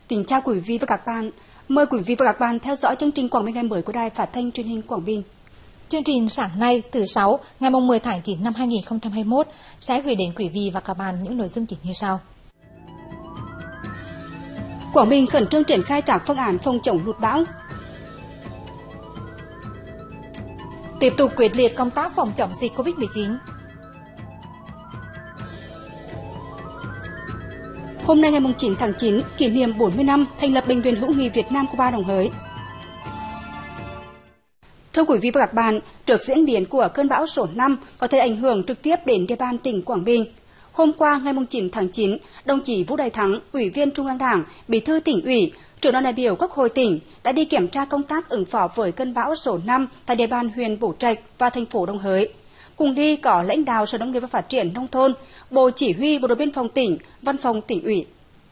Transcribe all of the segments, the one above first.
Kính chào quý vị và các bạn. Mời quý vị và các bạn theo dõi chương trình Quảng Bình ngày mới của Đài Phát thanh Truyền hình Quảng Bình. Chương trình sáng nay thứ Sáu, ngày 10 tháng 9 năm 2021 sẽ gửi đến quý vị và các bạn những nội dung chính như sau. Quảng Bình khẩn trương triển khai các phương án phòng chống lụt bão. Tiếp tục quyết liệt công tác phòng chống dịch Covid-19. Hôm nay ngày 9 tháng 9, kỷ niệm 40 năm thành lập Bệnh viện Hữu nghị Việt Nam Cuba Đồng Hới. Thưa quý vị và các bạn, trước diễn biến của cơn bão số 5 có thể ảnh hưởng trực tiếp đến địa bàn tỉnh Quảng Bình, hôm qua ngày 9 tháng 9, đồng chí Vũ Đại Thắng, Ủy viên Trung ương Đảng, Bí thư Tỉnh ủy, Trưởng đoàn đại biểu Quốc hội tỉnh đã đi kiểm tra công tác ứng phó với cơn bão số 5 tại địa bàn huyện Bố Trạch và thành phố Đồng Hới. Cùng đi có lãnh đạo Sở Nông nghiệp và Phát triển Nông thôn, Bộ Chỉ huy Bộ đội Biên phòng tỉnh, Văn phòng Tỉnh ủy.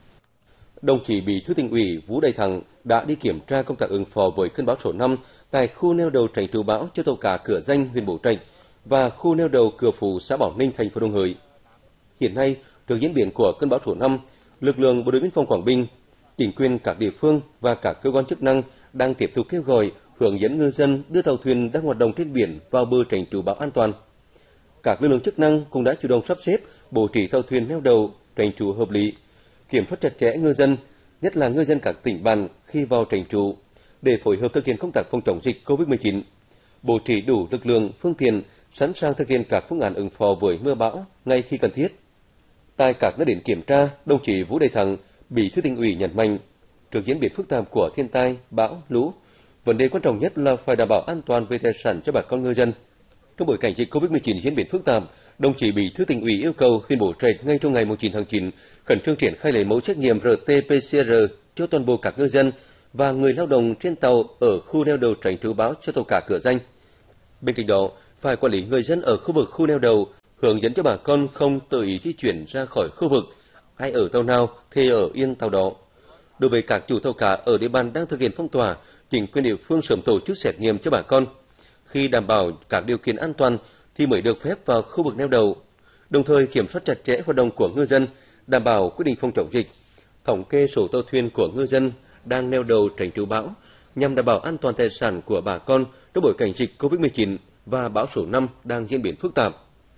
Đồng chí Bí thư Tỉnh ủy Vũ Đại Thắng đã đi kiểm tra công tác ứng phó với cơn bão số 5 tại khu neo đậu tránh trú bão cho tàu cá Cửa Danh, huyện Bố Trạch và khu neo đậu Cửa Phú, xã Bảo Ninh, thành phố Đồng Hới. Hiện nay, trước diễn biến của cơn bão số 5, lực lượng Bộ đội Biên phòng Quảng Bình, chính quyền các địa phương và các cơ quan chức năng đang tiếp tục kêu gọi, hướng dẫn ngư dân đưa tàu thuyền đang hoạt động trên biển vào bờ tránh trú bão an toàn. Các lực lượng chức năng cũng đã chủ động sắp xếp bố trí tàu thuyền neo đậu tránh trú hợp lý, kiểm soát chặt chẽ ngư dân, nhất là ngư dân các tỉnh bạn khi vào tránh trú, để phối hợp thực hiện công tác phòng chống dịch Covid-19, bố trí đủ lực lượng, phương tiện, sẵn sàng thực hiện các phương án ứng phó với mưa bão ngay khi cần thiết. Tại các nơi đến kiểm tra, đồng chí Vũ Đại Thắng, Bí thư Tỉnh ủy nhấn mạnh, trước diễn biến phức tạp của thiên tai, bão, lũ, vấn đề quan trọng nhất là phải đảm bảo an toàn về tài sản cho bà con ngư dân. Trong bối cảnh dịch Covid-19 diễn biến phức tạp, đồng chí Bí thư Tỉnh ủy yêu cầu huyện Bố Trạch ngay trong ngày 9 tháng 9 khẩn trương triển khai lấy mẫu xét nghiệm RT-PCR cho toàn bộ các ngư dân và người lao động trên tàu ở khu neo đậu tránh trú bão cho tàu cá Cửa Danh. Bên cạnh đó, phải quản lý người dân ở khu vực khu neo đậu, hướng dẫn cho bà con không tự ý di chuyển ra khỏi khu vực, ai ở tàu nào thì ở yên tàu đó. Đối với các chủ tàu cá ở địa bàn đang thực hiện phong tỏa, chính quyền địa phương sớm tổ chức xét nghiệm cho bà con. Khi đảm bảo các điều kiện an toàn thì mới được phép vào khu vực neo đậu, đồng thời kiểm soát chặt chẽ hoạt động của ngư dân, đảm bảo quy định phòng chống dịch, thống kê số tàu thuyền của ngư dân đang neo đậu tránh trú bão nhằm đảm bảo an toàn tài sản của bà con trong bối cảnh dịch Covid-19 và bão số 5 đang diễn biến phức tạp.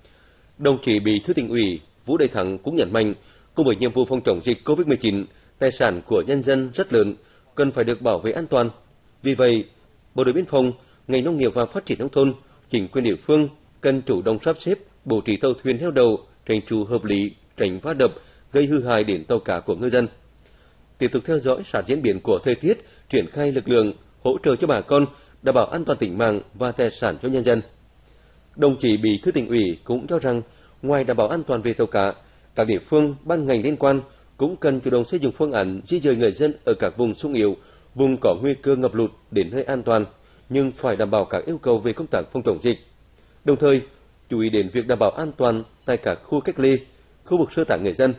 Đồng chí Bí thư Tỉnh ủy Vũ Đại Thắng cũng nhấn mạnh, cùng với nhiệm vụ phòng chống dịch Covid-19, tài sản của nhân dân rất lớn, cần phải được bảo vệ an toàn. Vì vậy, Bộ đội Biên phòng, ngành nông nghiệp và phát triển nông thôn, chính quyền địa phương cần chủ động sắp xếp bố trí tàu thuyền neo đậu tránh trú hợp lý, tránh va đập gây hư hại đến tàu cá của ngư dân. Tiếp tục theo dõi sát diễn biến của thời tiết, triển khai lực lượng hỗ trợ cho bà con, đảm bảo an toàn tính mạng và tài sản cho nhân dân. Đồng chí Bí thư Tỉnh ủy cũng cho rằng, ngoài đảm bảo an toàn về tàu cá, các địa phương, ban ngành liên quan cũng cần chủ động xây dựng phương án di dời người dân ở các vùng xung yếu, vùng có nguy cơ ngập lụt đến nơi an toàn, nhưng phải đảm bảo các yêu cầu về công tác phòng chống dịch. Đồng thời, chú ý đến việc đảm bảo an toàn tại các khu cách ly, khu vực sơ tán người dân.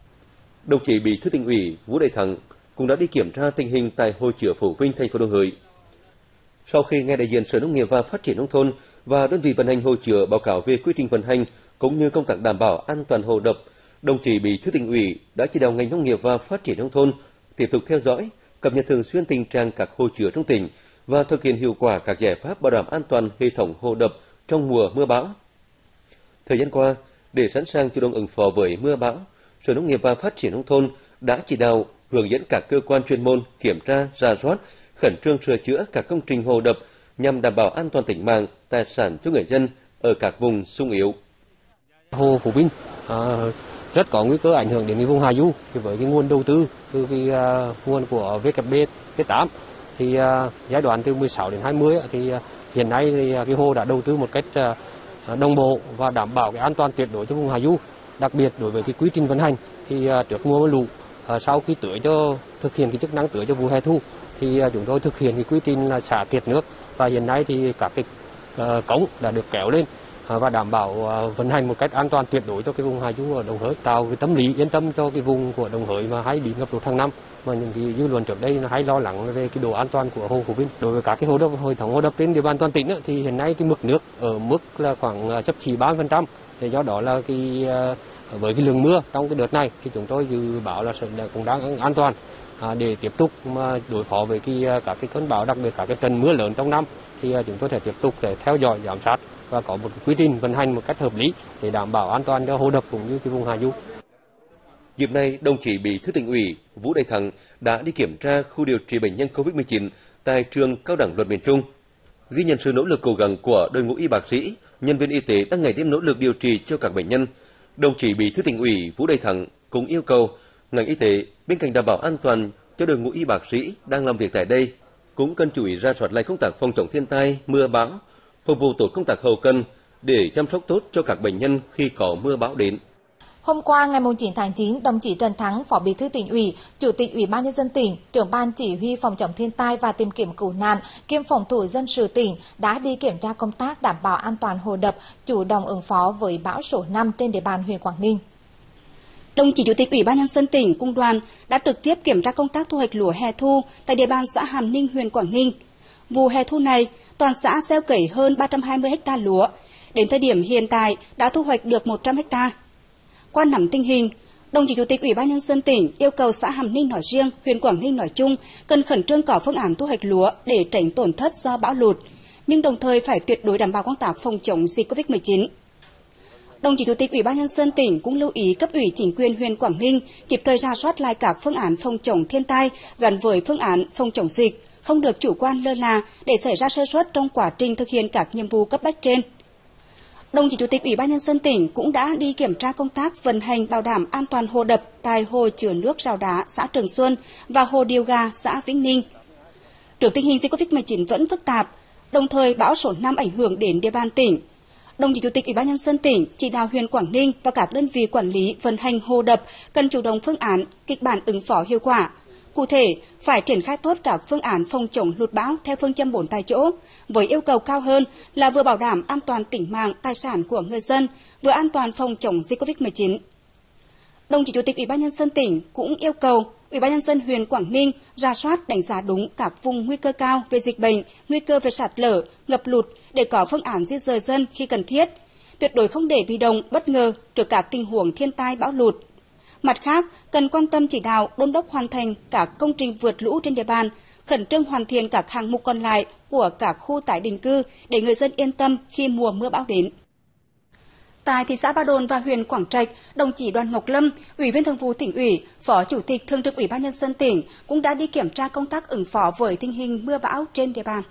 Đồng chí Bí thư Tỉnh ủy Vũ Đại Thắng cũng đã đi kiểm tra tình hình tại hồ chứa Phổ Vinh, thành phố Đồng Hới. Sau khi nghe đại diện Sở Nông nghiệp và Phát triển Nông thôn và đơn vị vận hành hồ chứa báo cáo về quy trình vận hành cũng như công tác đảm bảo an toàn hồ đập, đồng chí Bí thư Tỉnh ủy đã chỉ đạo ngành nông nghiệp và phát triển nông thôn tiếp tục theo dõi, cập nhật thường xuyên tình trạng các hồ chứa trong tỉnh và thực hiện hiệu quả các giải pháp bảo đảm an toàn hệ thống hồ đập trong mùa mưa bão. Thời gian qua, để sẵn sàng chủ động ứng phó với mưa bão, Sở Nông nghiệp và Phát triển Nông thôn đã chỉ đạo hướng dẫn các cơ quan chuyên môn kiểm tra, rà soát, khẩn trương sửa chữa các công trình hồ đập nhằm đảm bảo an toàn tính mạng, tài sản cho người dân ở các vùng xung yếu. Hồ Phú Vinh rất có nguy cơ ảnh hưởng đến vùng hạ du, với cái nguồn đầu tư từ cái nguồn của VKB8 thì giai đoạn từ 16 đến 20 thì hiện nay thì cái hồ đã đầu tư một cách đồng bộ và đảm bảo cái an toàn tuyệt đối cho vùng hạ du. Đặc biệt đối với cái quy trình vận hành thì trước mùa mưa lũ, sau khi tưới cho thực hiện cái chức năng tưới cho vụ hè thu thì chúng tôi thực hiện cái quy trình là xả kiệt nước, và hiện nay thì các cái cống đã được kéo lên và đảm bảo vận hành một cách an toàn tuyệt đối cho cái vùng hạ du ở Đồng Hới, tạo cái tâm lý yên tâm cho cái vùng của Đồng Hới mà hay bị ngập lụt hàng năm, mà những cái dư luận trước đây nó hay lo lắng về cái độ an toàn của hồ Phú Vinh. Đối với các cái hồ đập, hệ thống hồ đập trên địa bàn toàn tỉnh thì hiện nay cái mực nước ở mức là khoảng xấp xỉ 30%. Thì do đó là với cái lượng mưa trong cái đợt này thì chúng tôi dự báo là cũng đang an toàn. để tiếp tục mà đối phó với các cái cơn bão, đặc biệt các cái trận mưa lớn trong năm, thì chúng tôi sẽ tiếp tục để theo dõi, giám sát và có một quy trình vận hành một cách hợp lý để đảm bảo an toàn cho hồ đập cũng như cái vùng hạ du. Dịp này, đồng chí Bí thư Tỉnh ủy Vũ Đại Thắng đã đi kiểm tra khu điều trị bệnh nhân COVID-19 tại trường Cao đẳng Luật miền Trung. Ghi nhận sự nỗ lực cố gắng của đội ngũ y bác sĩ, nhân viên y tế đang ngày đêm nỗ lực điều trị cho các bệnh nhân, đồng chí Bí thư Tỉnh ủy Vũ Đại Thắng cũng yêu cầu ngành y tế bên cạnh đảm bảo an toàn cho đội ngũ y bác sĩ đang làm việc tại đây, cũng cần chú ý rà soát lại công tác phòng chống thiên tai, mưa bão, phục vụ tốt công tác hậu cần để chăm sóc tốt cho các bệnh nhân khi có mưa bão đến. Hôm qua, ngày 9 tháng 9, đồng chí Trần Thắng, Phó Bí thư Tỉnh ủy, Chủ tịch Ủy ban nhân dân tỉnh, trưởng ban chỉ huy phòng chống thiên tai và tìm kiếm cứu nạn kiêm phòng thủ dân sự tỉnh đã đi kiểm tra công tác đảm bảo an toàn hồ đập, chủ động ứng phó với bão số 5 trên địa bàn huyện Quảng Ninh. Đồng chí Chủ tịch Ủy ban nhân dân tỉnh cùng đoàn đã trực tiếp kiểm tra công tác thu hoạch lúa hè thu tại địa bàn xã Hàm Ninh, huyện Quảng Ninh. Vụ hè thu này, toàn xã gieo cấy hơn 320 ha lúa. Đến thời điểm hiện tại đã thu hoạch được 100 ha. Qua nắm tình hình, đồng chí Chủ tịch Ủy ban nhân dân tỉnh yêu cầu xã Hàm Ninh nói riêng, huyện Quảng Ninh nói chung cần khẩn trương có phương án thu hoạch lúa để tránh tổn thất do bão lụt, nhưng đồng thời phải tuyệt đối đảm bảo công tác phòng chống dịch COVID-19. Đồng chí Chủ tịch Ủy ban nhân dân tỉnh cũng lưu ý cấp ủy chính quyền huyện Quảng Ninh kịp thời rà soát lại các phương án phòng chống thiên tai gắn với phương án phòng chống dịch, không được chủ quan lơ là để xảy ra sơ suất trong quá trình thực hiện các nhiệm vụ cấp bách trên. Đồng chí Chủ tịch Ủy ban nhân dân tỉnh cũng đã đi kiểm tra công tác vận hành bảo đảm an toàn hồ đập tại hồ chứa nước Rào Đá, xã Trường Xuân và hồ Điều Gà, xã Vĩnh Ninh. Trước tình hình dịch COVID-19 vẫn phức tạp, đồng thời bão số 5 ảnh hưởng đến địa bàn tỉnh, đồng chí Chủ tịch Ủy ban nhân dân tỉnh chỉ đạo huyện Quảng Ninh và các đơn vị quản lý vận hành hồ đập cần chủ động phương án, kịch bản ứng phó hiệu quả. Cụ thể, phải triển khai tốt các phương án phòng chống lụt bão theo phương châm 4 tại chỗ, với yêu cầu cao hơn là vừa bảo đảm an toàn tính mạng, tài sản của người dân, vừa an toàn phòng chống dịch COVID-19. Đồng chí Chủ tịch Ủy ban nhân dân tỉnh cũng yêu cầu Ủy ban nhân dân huyện Quảng Ninh rà soát đánh giá đúng các vùng nguy cơ cao về dịch bệnh, nguy cơ về sạt lở, ngập lụt để có phương án di dời dân khi cần thiết, tuyệt đối không để bị động, bất ngờ trước các tình huống thiên tai bão lụt. Mặt khác, cần quan tâm chỉ đạo đôn đốc hoàn thành các công trình vượt lũ trên địa bàn, khẩn trương hoàn thiện các hạng mục còn lại của các khu tái định cư để người dân yên tâm khi mùa mưa bão đến. Tại thị xã Ba Đồn và huyện Quảng Trạch, đồng chí Đoàn Ngọc Lâm, Ủy viên Thường vụ Tỉnh ủy, Phó Chủ tịch Thường trực Ủy ban nhân dân tỉnh cũng đã đi kiểm tra công tác ứng phó với tình hình mưa bão trên địa bàn.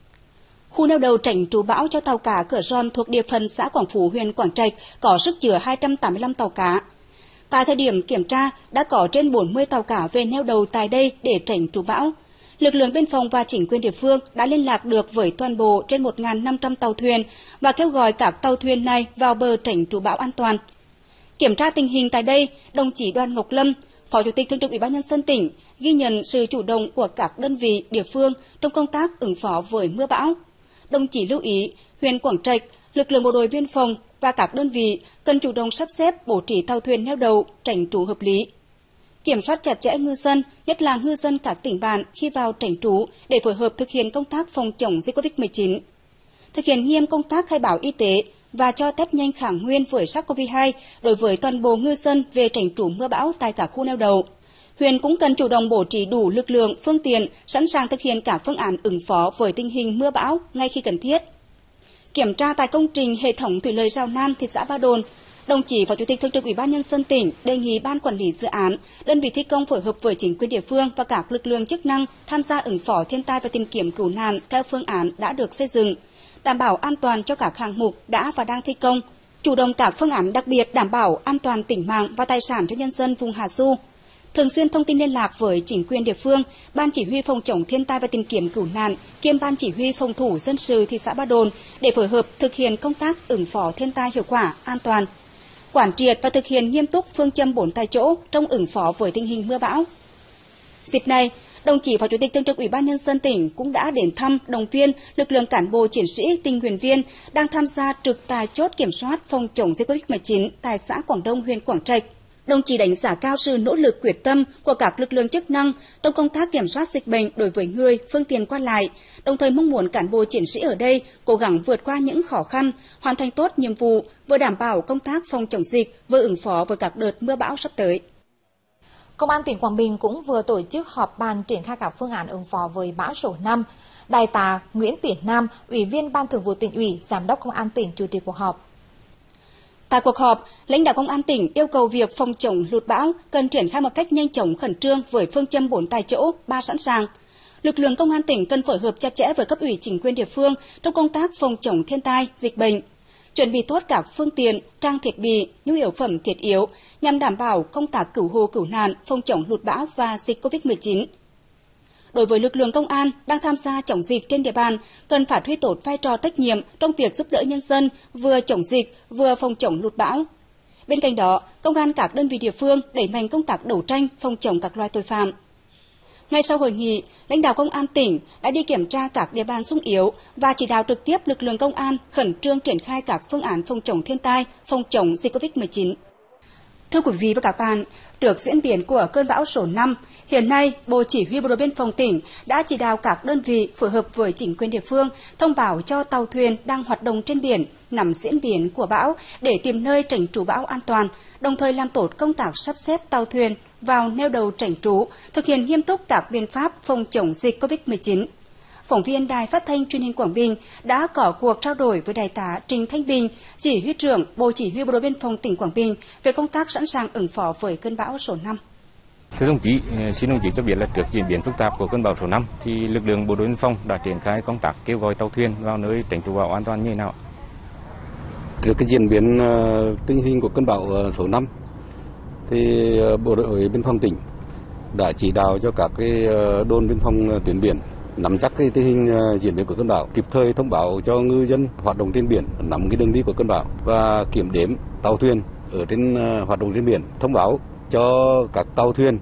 Khu neo đậu tránh trú bão cho tàu cá Cửa Ron thuộc địa phận xã Quảng Phú, huyện Quảng Trạch có sức chứa 285 tàu cá. Tại thời điểm kiểm tra, đã có trên 40 tàu cá về neo đậu tại đây để tránh trú bão. Lực lượng biên phòng và chính quyền địa phương đã liên lạc được với toàn bộ trên 1.500 tàu thuyền và kêu gọi các tàu thuyền này vào bờ tránh trú bão an toàn. Kiểm tra tình hình tại đây, đồng chí Đoàn Ngọc Lâm, Phó Chủ tịch Thường trực Ủy ban nhân dân tỉnh ghi nhận sự chủ động của các đơn vị địa phương trong công tác ứng phó với mưa bão. Đồng chí lưu ý, huyện Quảng Trạch, lực lượng bộ đội biên phòng và các đơn vị cần chủ động sắp xếp bố trí tàu thuyền neo đậu tránh trú hợp lý. Kiểm soát chặt chẽ ngư dân, nhất là ngư dân các tỉnh bạn khi vào tránh trú để phối hợp thực hiện công tác phòng chống dịch COVID-19. Thực hiện nghiêm công tác khai báo y tế và cho test nhanh kháng nguyên với SARS-CoV-2 đối với toàn bộ ngư dân về tránh trú mưa bão tại các khu neo đậu. Huyện cũng cần chủ động bố trí đủ lực lượng, phương tiện, sẵn sàng thực hiện các phương án ứng phó với tình hình mưa bão ngay khi cần thiết. Kiểm tra tại công trình hệ thống thủy lợi Rào Nan, thị xã Ba Đồn, đồng chí Phó Chủ tịch Thường trực Ủy ban nhân dân tỉnh đề nghị ban quản lý dự án, đơn vị thi công phối hợp với chính quyền địa phương và các lực lượng chức năng tham gia ứng phó thiên tai và tìm kiếm cứu nạn theo phương án đã được xây dựng, đảm bảo an toàn cho các hạng mục đã và đang thi công, chủ động các phương án đặc biệt đảm bảo an toàn tính mạng và tài sản cho nhân dân vùng hạ du. Thường xuyên thông tin liên lạc với chính quyền địa phương, ban chỉ huy phòng chống thiên tai và tìm kiếm cứu nạn kiêm ban chỉ huy phòng thủ dân sự thị xã Ba Đồn để phối hợp thực hiện công tác ứng phó thiên tai hiệu quả, an toàn, quán triệt và thực hiện nghiêm túc phương châm 4 tại chỗ trong ứng phó với tình hình mưa bão. Dịp này, đồng chí Phó Chủ tịch Thường trực Ủy ban nhân dân tỉnh cũng đã đến thăm, động viên lực lượng cán bộ chiến sĩ, tình nguyện viên đang tham gia trực tại chốt kiểm soát phòng chống dịch COVID-19 tại xã Quảng Đông, huyện Quảng Trạch. Đồng chí đánh giá cao sự nỗ lực quyết tâm của các lực lượng chức năng trong công tác kiểm soát dịch bệnh đối với người, phương tiện qua lại, đồng thời mong muốn cán bộ chiến sĩ ở đây cố gắng vượt qua những khó khăn, hoàn thành tốt nhiệm vụ, vừa đảm bảo công tác phòng chống dịch, vừa ứng phó với các đợt mưa bão sắp tới. Công an tỉnh Quảng Bình cũng vừa tổ chức họp bàn triển khai các phương án ứng phó với bão số 5. Đại tá Nguyễn Tiến Nam, Ủy viên Ban Thường vụ Tỉnh ủy, Giám đốc Công an tỉnh chủ trì cuộc họp. Tại cuộc họp, lãnh đạo Công an tỉnh yêu cầu việc phòng chống lụt bão cần triển khai một cách nhanh chóng khẩn trương với phương châm 4 tại chỗ, 3 sẵn sàng. Lực lượng Công an tỉnh cần phối hợp chặt chẽ với cấp ủy chính quyền địa phương trong công tác phòng chống thiên tai, dịch bệnh, chuẩn bị tốt các phương tiện, trang thiết bị, nhu yếu phẩm thiết yếu nhằm đảm bảo công tác cứu hộ cứu nạn, phòng chống lụt bão và dịch Covid-19. Đối với lực lượng công an đang tham gia chống dịch trên địa bàn, cần phát huy tốt vai trò trách nhiệm trong việc giúp đỡ nhân dân vừa chống dịch vừa phòng chống lụt bão. Bên cạnh đó, công an các đơn vị địa phương đẩy mạnh công tác đấu tranh phòng chống các loại tội phạm. Ngay sau hội nghị, lãnh đạo Công an tỉnh đã đi kiểm tra các địa bàn xung yếu và chỉ đạo trực tiếp lực lượng công an khẩn trương triển khai các phương án phòng chống thiên tai, phòng chống dịch Covid-19. Thưa quý vị và các bạn, trước diễn biến của cơn bão số 5, hiện nay Bộ Chỉ huy Bộ đội Biên phòng tỉnh đã chỉ đạo các đơn vị phối hợp với chính quyền địa phương thông báo cho tàu thuyền đang hoạt động trên biển nắm diễn biến của bão để tìm nơi tránh trú bão an toàn, đồng thời làm tốt công tác sắp xếp tàu thuyền vào neo đậu tránh trú, thực hiện nghiêm túc các biện pháp phòng chống dịch Covid-19. Phóng viên Đài Phát thanh Truyền hình Quảng Bình đã có cuộc trao đổi với Đại tá Trình Thanh Bình, Chỉ huy trưởng Bộ Chỉ huy Bộ đội Biên phòng tỉnh Quảng Bình về công tác sẵn sàng ứng phó với cơn bão số 5. Thưa đồng chí, xin đồng chí cho biết là trước diễn biến phức tạp của cơn bão số 5 thì lực lượng Bộ đội Biên phòng đã triển khai công tác kêu gọi tàu thuyền vào nơi tránh trú bão an toàn như thế nào? Trước cái diễn biến tình hình của cơn bão số 5 thì Bộ đội Biên phòng tỉnh đã chỉ đạo cho các cái đồn biên phòng tuyến biển nắm chắc cái tình hình diễn biến của cơn bão, kịp thời thông báo cho ngư dân hoạt động trên biển nắm cái đường đi của cơn bão và kiểm đếm tàu thuyền ở trên hoạt động trên biển, thông báo cho các tàu thuyền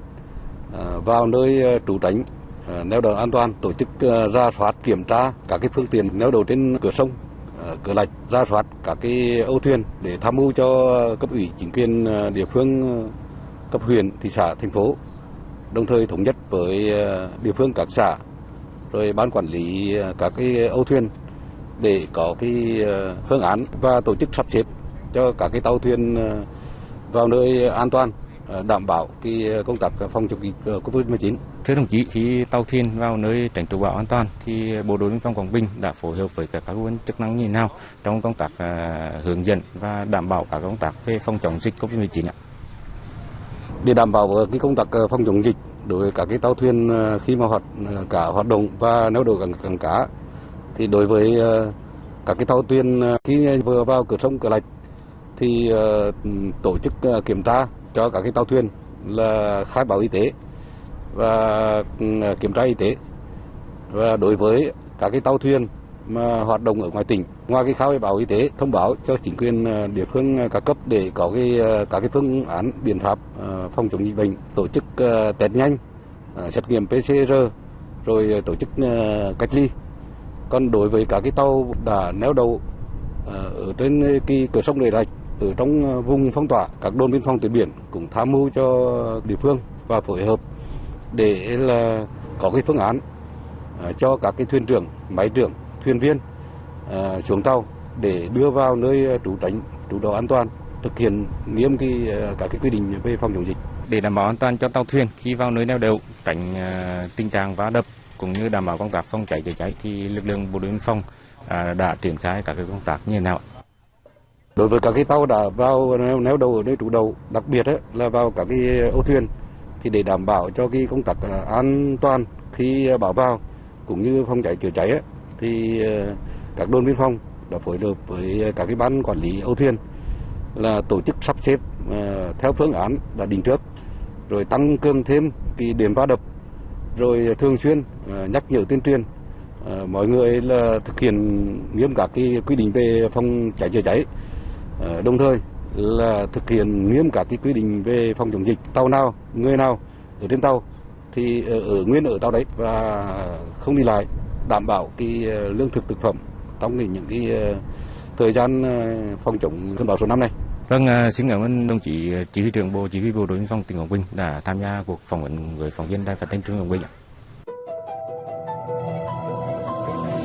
vào nơi trú tránh neo đậu an toàn, tổ chức rà soát kiểm tra các cái phương tiện neo đậu trên cửa sông, cửa lạch, rà soát các cái âu thuyền để tham mưu cho cấp ủy chính quyền địa phương, cấp huyện, thị xã, thành phố, đồng thời thống nhất với địa phương các xã rồi ban quản lý các cái âu thuyền để có cái phương án và tổ chức sắp xếp cho các cái tàu thuyền vào nơi an toàn, đảm bảo cái công tác phòng chống dịch Covid-19. Thưa đồng chí, khi tàu thuyền vào nơi tránh trú bão an toàn thì Bộ đội Biên phòng Quảng Bình đã phối hợp với các cơ quan chức năng như thế nào trong công tác hướng dẫn và đảm bảo các công tác về phòng chống dịch Covid-19 ạ? Để đảm bảo cái công tác phòng chống dịch đối với các cái tàu thuyền khi mà hoạt động và neo đậu cảng cá, thì đối với các cái tàu thuyền khi vừa vào cửa sông, cửa lạch thì tổ chức kiểm tra cho các cái tàu thuyền là khai báo y tế và kiểm tra y tế. Và đối với các cái tàu thuyền mà hoạt động ở ngoài tỉnh, ngoài cái khai báo y tế, thông báo cho chính quyền địa phương các cấp để có các cái phương án biện pháp phòng chống dịch bệnh, tổ chức test nhanh, xét nghiệm PCR, rồi tổ chức cách ly. Còn đối với các cái tàu đã neo đậu ở trên cái cửa sông Lệ Lạch, ở trong vùng phong tỏa, các đồn biên phòng tuyến biển cũng tham mưu cho địa phương và phối hợp để là có cái phương án cho các cái thuyền trưởng, máy trưởng, thuyền viên xuống tàu để đưa vào nơi trú tránh, trú đậu an toàn, thực hiện nghiêm các cái quy định về phòng chống dịch. Để đảm bảo an toàn cho tàu thuyền khi vào nơi neo đậu, tránh tình trạng vá đập cũng như đảm bảo công tác phòng cháy chữa cháy thì lực lượng Bộ đội Biên phòng đã triển khai các cái công tác như thế nào? Đối với các cái tàu đã vào neo đậu ở nơi trú đậu, đặc biệt là vào các cái âu thuyền, thì để đảm bảo cho cái công tác an toàn khi bão vào cũng như phòng cháy chữa cháy thì các đồn biên phòng đã phối hợp với các cái ban quản lý âu thuyền là tổ chức sắp xếp theo phương án đã định trước, rồi tăng cường thêm cái điểm va đập, rồi thường xuyên nhắc nhở tuyên truyền mọi người là thực hiện nghiêm các cái quy định về phòng cháy chữa cháy, đồng thời là thực hiện nghiêm các cái quy định về phòng chống dịch. Tàu nào, người nào ở trên tàu thì ở nguyên ở tàu đấy và không đi lại, đảm bảo cái lương thực thực phẩm trong những cái thời gian phòng chống cơn bão số 5 này. Vâng, xin cảm ơn đồng chí Chỉ huy trưởng Bộ Chỉ huy Bộ đội Biên phòng tỉnh Quảng Bình đã tham gia cuộc phỏng vấn với phóng viên Đài Phát thanh Truyền hình Quảng Bình.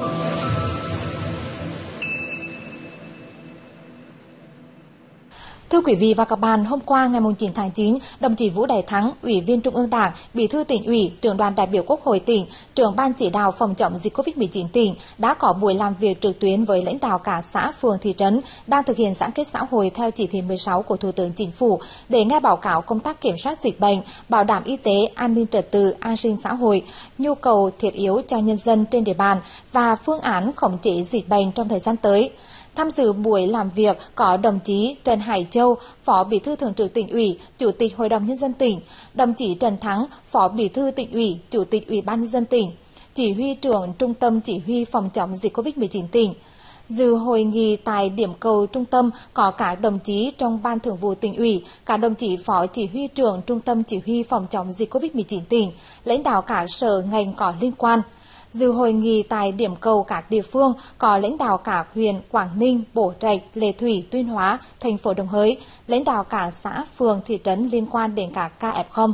Thưa Thưa quý vị và các bạn, hôm qua ngày 9 tháng 9, đồng chí Vũ Đại Thắng, Ủy viên Trung ương Đảng, Bí thư Tỉnh ủy, Trưởng đoàn đại biểu Quốc hội tỉnh, Trưởng ban chỉ đạo phòng chống dịch Covid-19 tỉnh đã có buổi làm việc trực tuyến với lãnh đạo cả xã, phường, thị trấn đang thực hiện giãn cách xã hội theo chỉ thị 16 của Thủ tướng Chính phủ để nghe báo cáo công tác kiểm soát dịch bệnh, bảo đảm y tế, an ninh trật tự, an sinh xã hội, nhu cầu thiết yếu cho nhân dân trên địa bàn và phương án khống chế dịch bệnh trong thời gian tới. Tham dự buổi làm việc có đồng chí Trần Hải Châu, Phó Bí thư Thường trực Tỉnh ủy, Chủ tịch Hội đồng Nhân dân tỉnh, đồng chí Trần Thắng, Phó Bí thư Tỉnh ủy, Chủ tịch Ủy ban Nhân dân tỉnh, Chỉ huy trưởng Trung tâm Chỉ huy phòng chống dịch Covid-19 tỉnh. Dự hội nghị tại điểm cầu trung tâm có các đồng chí trong Ban Thường vụ Tỉnh ủy, các đồng chí Phó Chỉ huy trưởng Trung tâm Chỉ huy phòng chống dịch Covid-19 tỉnh, lãnh đạo các sở ngành có liên quan. Dự hội nghị tại điểm cầu các địa phương có lãnh đạo các huyện Quảng Ninh, Bố Trạch, Lệ Thủy, Tuyên Hóa, thành phố Đồng Hới, lãnh đạo các xã, phường, thị trấn liên quan đến các ca F0.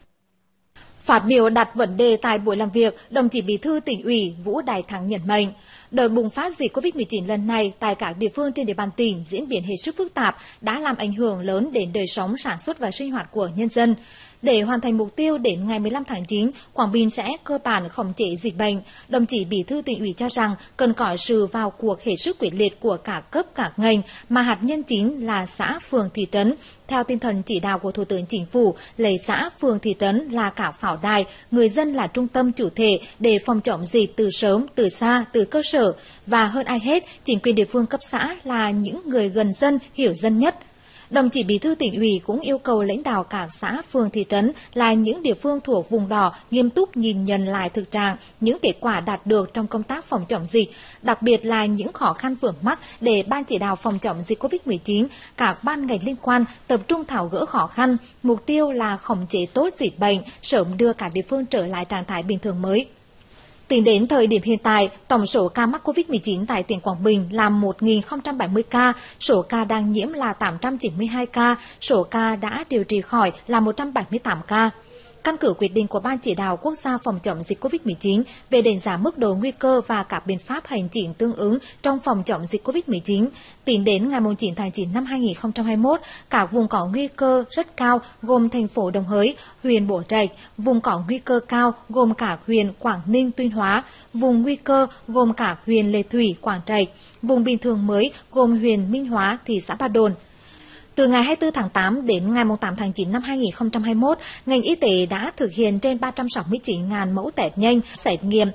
Phát biểu đặt vấn đề tại buổi làm việc, đồng chí Bí thư Tỉnh ủy Vũ Đại Thắng nhấn mạnh, đợt bùng phát dịch Covid-19 lần này tại các địa phương trên địa bàn tỉnh diễn biến hết sức phức tạp đã làm ảnh hưởng lớn đến đời sống, sản xuất và sinh hoạt của nhân dân. Để hoàn thành mục tiêu đến ngày 15 tháng 9, Quảng Bình sẽ cơ bản khống chế dịch bệnh. Đồng chí Bí thư Tỉnh ủy cho rằng cần có sự vào cuộc hết sức quyết liệt của cả cấp các ngành, mà hạt nhân chính là xã, phường, thị trấn. Theo tinh thần chỉ đạo của Thủ tướng Chính phủ, lấy xã, phường, thị trấn là cả pháo đài, người dân là trung tâm chủ thể để phòng chống dịch từ sớm, từ xa, từ cơ sở. Và hơn ai hết, chính quyền địa phương cấp xã là những người gần dân, hiểu dân nhất. Đồng chí Bí thư Tỉnh ủy cũng yêu cầu lãnh đạo các xã, phường, thị trấn là những địa phương thuộc vùng đỏ nghiêm túc nhìn nhận lại thực trạng, những kết quả đạt được trong công tác phòng chống dịch, đặc biệt là những khó khăn vướng mắc để Ban chỉ đạo phòng chống dịch Covid-19, các ban ngành liên quan tập trung tháo gỡ khó khăn, mục tiêu là khống chế tốt dịch bệnh, sớm đưa cả địa phương trở lại trạng thái bình thường mới. Tính đến thời điểm hiện tại, tổng số ca mắc COVID-19 tại tỉnh Quảng Bình là 1.070 ca, số ca đang nhiễm là 892 ca, số ca đã điều trị khỏi là 178 ca. Căn cứ quyết định của Ban chỉ đạo quốc gia phòng chống dịch COVID-19 về đánh giá mức độ nguy cơ và các biện pháp hành chính tương ứng trong phòng chống dịch COVID-19, tính đến ngày 9 tháng 9 năm 2021, các vùng có nguy cơ rất cao gồm thành phố Đồng Hới, huyện Bố Trạch, vùng có nguy cơ cao gồm các huyện Quảng Ninh, Tuyên Hóa, vùng nguy cơ gồm các huyện Lệ Thủy, Quảng Trạch, vùng bình thường mới gồm huyện Minh Hóa, thị xã Ba Đồn. Từ ngày 24 tháng 8 đến ngày 8 tháng 9 năm 2021, ngành y tế đã thực hiện trên 369.000 mẫu test nhanh, xét nghiệm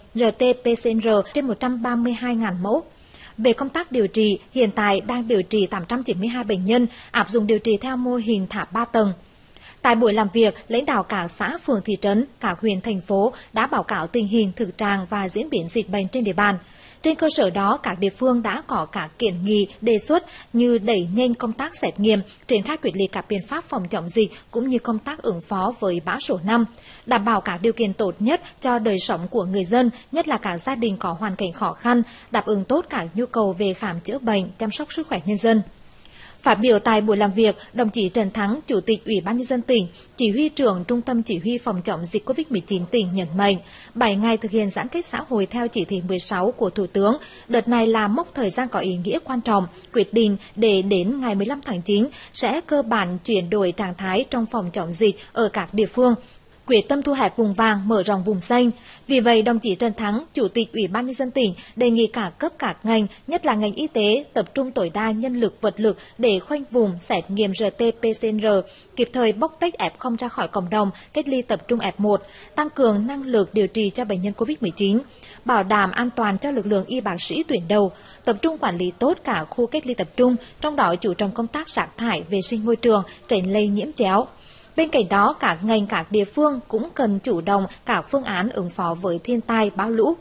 RT-PCR trên 132.000 mẫu. Về công tác điều trị, hiện tại đang điều trị 892 bệnh nhân, áp dụng điều trị theo mô hình tháp 3 tầng. Tại buổi làm việc, lãnh đạo các xã, phường, thị trấn, các huyện, thành phố đã báo cáo tình hình, thực trạng và diễn biến dịch bệnh trên địa bàn. Trên cơ sở đó, các địa phương đã có các kiến nghị, đề xuất như đẩy nhanh công tác xét nghiệm, triển khai quyết liệt các biện pháp phòng chống dịch cũng như công tác ứng phó với bão số 5, đảm bảo các điều kiện tốt nhất cho đời sống của người dân, nhất là các gia đình có hoàn cảnh khó khăn, đáp ứng tốt các nhu cầu về khám chữa bệnh, chăm sóc sức khỏe nhân dân. Phát biểu tại buổi làm việc, đồng chí Trần Thắng, Chủ tịch Ủy ban Nhân dân tỉnh, Chỉ huy trưởng Trung tâm Chỉ huy phòng chống dịch COVID-19 tỉnh nhấn mạnh, 7 ngày thực hiện giãn cách xã hội theo chỉ thị 16 của Thủ tướng, đợt này là mốc thời gian có ý nghĩa quan trọng, quyết định để đến ngày 15 tháng 9 sẽ cơ bản chuyển đổi trạng thái trong phòng chống dịch ở các địa phương, quyết tâm thu hẹp vùng vàng, mở rộng vùng xanh. Vì vậy, đồng chí Trần Thắng, Chủ tịch Ủy ban Nhân dân tỉnh đề nghị cả cấp các ngành, nhất là ngành y tế, tập trung tối đa nhân lực, vật lực để khoanh vùng, xét nghiệm RT-PCR, kịp thời bóc tách F0 ra khỏi cộng đồng, cách ly tập trung F1, tăng cường năng lực điều trị cho bệnh nhân COVID-19, bảo đảm an toàn cho lực lượng y bác sĩ tuyến đầu, tập trung quản lý tốt cả khu cách ly tập trung, trong đó chú trọng công tác rác thải, vệ sinh môi trường, tránh lây nhiễm chéo. Bên cạnh đó, các ngành, các địa phương cũng cần chủ động các phương án ứng phó với thiên tai, bão lũ.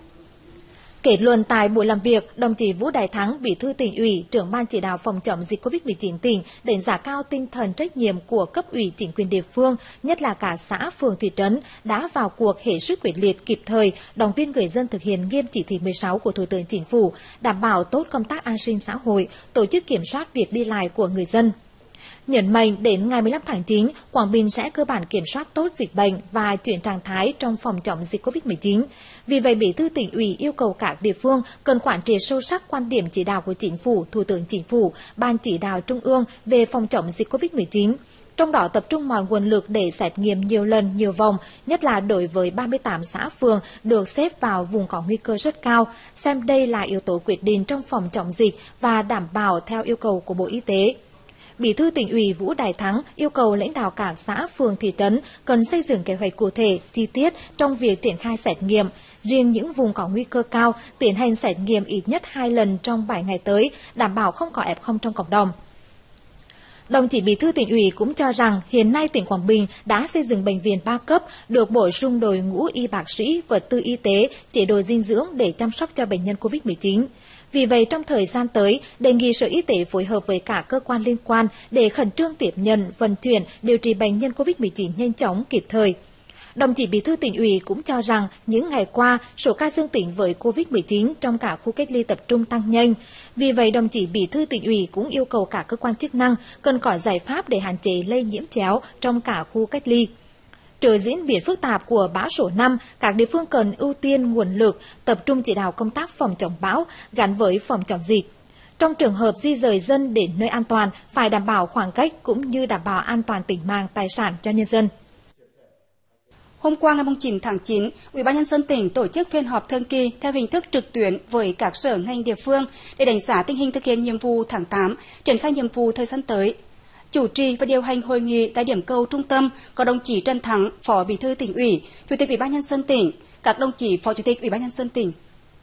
Kết luận tại buổi làm việc, đồng chí Vũ Đại Thắng, Bí thư Tỉnh ủy, Trưởng ban chỉ đạo phòng chống dịch COVID-19 tỉnh đánh giá cao tinh thần trách nhiệm của cấp ủy chính quyền địa phương, nhất là cả xã, phường, thị trấn đã vào cuộc hết sức quyết liệt, kịp thời, động viên người dân thực hiện nghiêm chỉ thị 16 của Thủ tướng Chính phủ, đảm bảo tốt công tác an sinh xã hội, tổ chức kiểm soát việc đi lại của người dân. Nhấn mạnh đến ngày 15 tháng 9, Quảng Bình sẽ cơ bản kiểm soát tốt dịch bệnh và chuyển trạng thái trong phòng chống dịch COVID-19. Vì vậy, Bí thư Tỉnh ủy yêu cầu các địa phương cần quán triệt sâu sắc quan điểm chỉ đạo của Chính phủ, Thủ tướng Chính phủ, Ban chỉ đạo Trung ương về phòng chống dịch COVID-19. Trong đó tập trung mọi nguồn lực để xét nghiệm nhiều lần, nhiều vòng, nhất là đối với 38 xã phường được xếp vào vùng có nguy cơ rất cao, xem đây là yếu tố quyết định trong phòng chống dịch và đảm bảo theo yêu cầu của Bộ Y tế. Bí thư Tỉnh ủy Vũ Đại Thắng yêu cầu lãnh đạo các xã, phường, thị trấn cần xây dựng kế hoạch cụ thể, chi tiết trong việc triển khai xét nghiệm. Riêng những vùng có nguy cơ cao, tiến hành xét nghiệm ít nhất 2 lần trong 7 ngày tới, đảm bảo không có F0 trong cộng đồng. Đồng chí Bí thư Tỉnh ủy cũng cho rằng hiện nay tỉnh Quảng Bình đã xây dựng bệnh viện 3 cấp, được bổ sung đội ngũ y bác sĩ, vật tư y tế, chế độ dinh dưỡng để chăm sóc cho bệnh nhân COVID-19. Vì vậy, trong thời gian tới, đề nghị Sở Y tế phối hợp với cả cơ quan liên quan để khẩn trương tiếp nhận, vận chuyển, điều trị bệnh nhân COVID-19 nhanh chóng, kịp thời. Đồng chí Bí thư Tỉnh ủy cũng cho rằng những ngày qua, số ca dương tính với COVID-19 trong cả khu cách ly tập trung tăng nhanh. Vì vậy, đồng chí Bí thư Tỉnh ủy cũng yêu cầu cả cơ quan chức năng cần có giải pháp để hạn chế lây nhiễm chéo trong cả khu cách ly. Trước diễn biến phức tạp của bão số 5, các địa phương cần ưu tiên nguồn lực, tập trung chỉ đạo công tác phòng chống bão gắn với phòng chống dịch. Trong trường hợp di dời dân đến nơi an toàn, phải đảm bảo khoảng cách cũng như đảm bảo an toàn tính mạng, tài sản cho nhân dân. Hôm qua ngày 9 tháng 9, Ủy ban nhân dân tỉnh tổ chức phiên họp thường kỳ theo hình thức trực tuyến với các sở ngành địa phương để đánh giá tình hình thực hiện nhiệm vụ tháng 8, triển khai nhiệm vụ thời gian tới. Chủ trì và điều hành hội nghị tại điểm cầu trung tâm có đồng chí Trần Thắng, Phó Bí thư Tỉnh ủy, Chủ tịch Ủy ban nhân dân tỉnh, các đồng chí Phó Chủ tịch Ủy ban nhân dân tỉnh.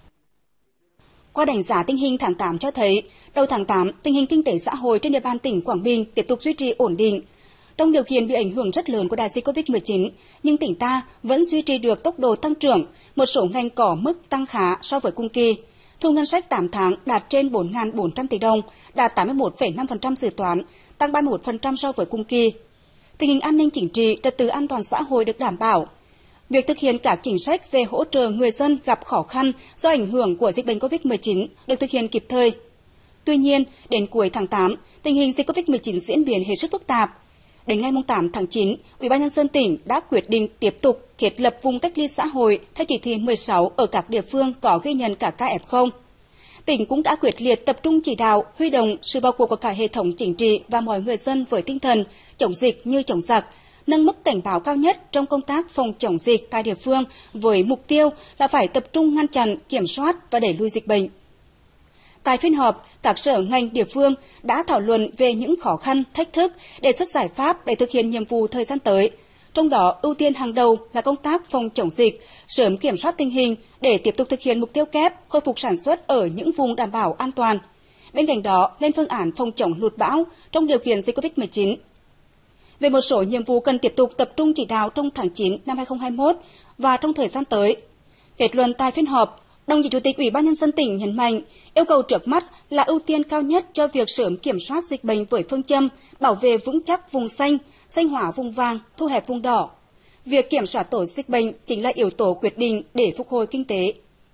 Qua đánh giá tình hình tháng 8 cho thấy, đầu tháng 8, tình hình kinh tế xã hội trên địa bàn tỉnh Quảng Bình tiếp tục duy trì ổn định. Trong điều kiện bị ảnh hưởng rất lớn của đại dịch COVID-19, nhưng tỉnh ta vẫn duy trì được tốc độ tăng trưởng, một số ngành có mức tăng khá so với cùng kỳ. Thu ngân sách 8 tháng đạt trên 4.400 tỷ đồng, đạt 81,5% dự toán, tăng 31% so với cùng kỳ. Tình hình an ninh chính trị, trật tự an toàn xã hội được đảm bảo. Việc thực hiện các chính sách về hỗ trợ người dân gặp khó khăn do ảnh hưởng của dịch bệnh COVID-19 được thực hiện kịp thời. Tuy nhiên, đến cuối tháng 8, tình hình dịch COVID-19 diễn biến hết sức phức tạp. Đến ngày 8 tháng 9, Ủy ban nhân dân tỉnh đã quyết định tiếp tục thiết lập vùng cách ly xã hội theo chỉ thị 16 ở các địa phương có ghi nhận các ca F0. Tỉnh cũng đã quyết liệt tập trung chỉ đạo, huy động sự vào cuộc của cả hệ thống chính trị và mọi người dân với tinh thần chống dịch như chống giặc, nâng mức cảnh báo cao nhất trong công tác phòng chống dịch tại địa phương với mục tiêu là phải tập trung ngăn chặn, kiểm soát và đẩy lùi dịch bệnh. Tại phiên họp, các sở ngành địa phương đã thảo luận về những khó khăn, thách thức, đề xuất giải pháp để thực hiện nhiệm vụ thời gian tới. Trong đó, ưu tiên hàng đầu là công tác phòng chống dịch, sớm kiểm soát tình hình để tiếp tục thực hiện mục tiêu kép khôi phục sản xuất ở những vùng đảm bảo an toàn. Bên cạnh đó, lên phương án phòng chống lụt bão trong điều kiện dịch COVID-19. Về một số nhiệm vụ cần tiếp tục tập trung chỉ đạo trong tháng 9 năm 2021 và trong thời gian tới. Kết luận tại phiên họp, đồng chí Chủ tịch Ủy ban nhân dân tỉnh nhấn mạnh, yêu cầu trước mắt là ưu tiên cao nhất cho việc sớm kiểm soát dịch bệnh với phương châm bảo vệ vững chắc vùng xanh, xanh hóa vùng vàng, thu hẹp vùng đỏ. Việc kiểm soát tốt dịch bệnh chính là yếu tố quyết định để phục hồi kinh tế.